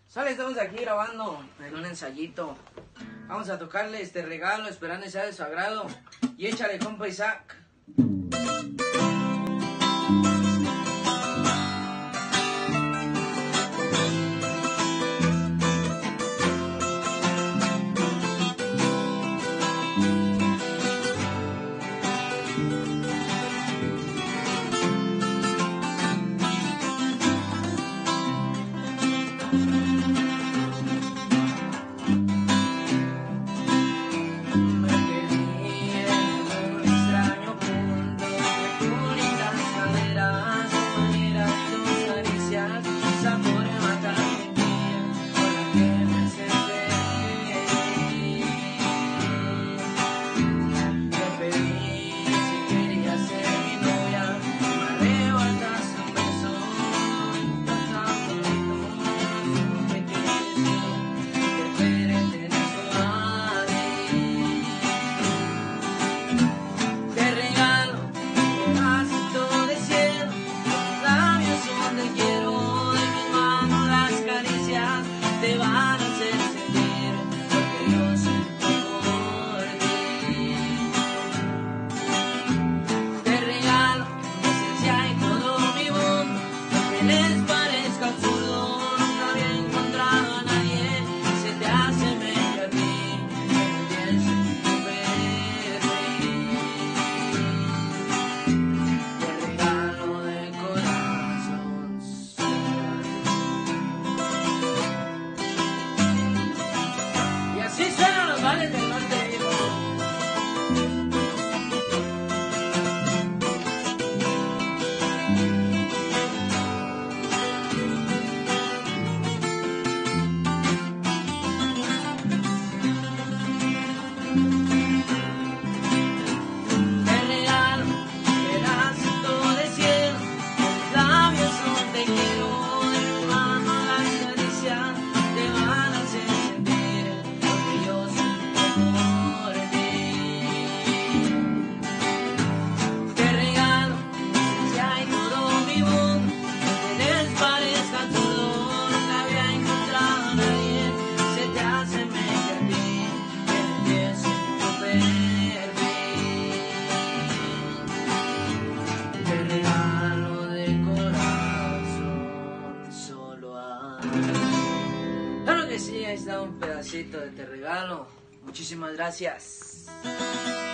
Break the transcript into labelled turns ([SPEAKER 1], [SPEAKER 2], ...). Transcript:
[SPEAKER 1] Sale, estamos aquí grabando en un ensayito. Vamos a tocarle este regalo, esperando que sea de su agrado. Y échale, compa Isaac. Claro que sí, ahí está un pedacito de Te Regalo. Muchísimas gracias.